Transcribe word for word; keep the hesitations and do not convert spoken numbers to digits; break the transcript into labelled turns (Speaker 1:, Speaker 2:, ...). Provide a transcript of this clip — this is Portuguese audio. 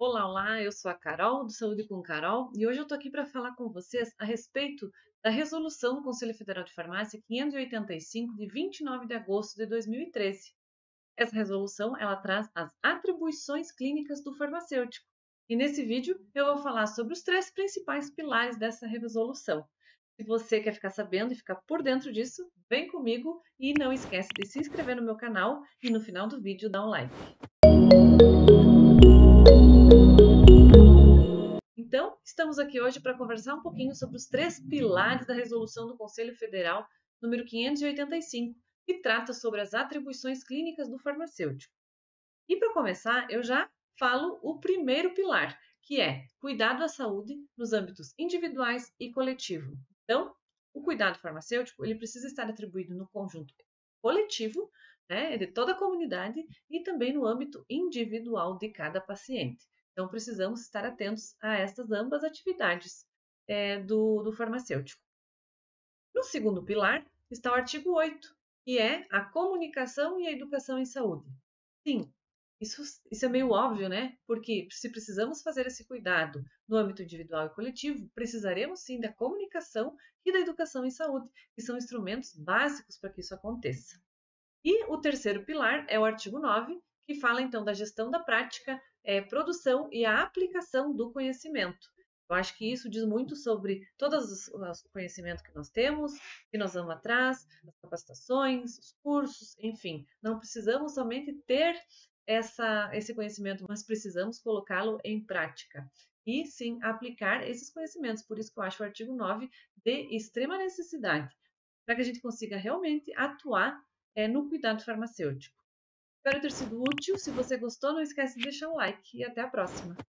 Speaker 1: Olá, olá, eu sou a Carol, do Saúde com Carol, e hoje eu estou aqui para falar com vocês a respeito da resolução do Conselho Federal de Farmácia quinhentos e oitenta e cinco, de vinte e nove de agosto de dois mil e treze. Essa resolução, ela traz as atribuições clínicas do farmacêutico. E nesse vídeo eu vou falar sobre os três principais pilares dessa resolução. Se você quer ficar sabendo e ficar por dentro disso, vem comigo e não esquece de se inscrever no meu canal e no final do vídeo dá um like. Então, estamos aqui hoje para conversar um pouquinho sobre os três pilares da resolução do Conselho Federal número quinhentos e oitenta e cinco, que trata sobre as atribuições clínicas do farmacêutico. E para começar, eu já falo o primeiro pilar, que é cuidado à saúde nos âmbitos individuais e coletivo. Então, o cuidado farmacêutico ele precisa estar atribuído no conjunto coletivo, né, de toda a comunidade e também no âmbito individual de cada paciente. Então, precisamos estar atentos a estas ambas atividades é, do, do farmacêutico. No segundo pilar está o artigo oito, que é a comunicação e a educação em saúde. Sim, isso, isso é meio óbvio, né? Porque se precisamos fazer esse cuidado no âmbito individual e coletivo, precisaremos sim da comunicação e da educação em saúde, que são instrumentos básicos para que isso aconteça. E o terceiro pilar é o artigo nove, que fala então da gestão da prática, é, produção e a aplicação do conhecimento. Eu acho que isso diz muito sobre todo o conhecimento que nós temos, que nós vamos atrás, as capacitações, os cursos, enfim. Não precisamos somente ter essa, esse conhecimento, mas precisamos colocá-lo em prática. E sim, aplicar esses conhecimentos. Por isso que eu acho o artigo nove de extrema necessidade, para que a gente consiga realmente atuar é, no cuidado farmacêutico. Espero ter sido útil. Se você gostou, não esquece de deixar um like e até a próxima.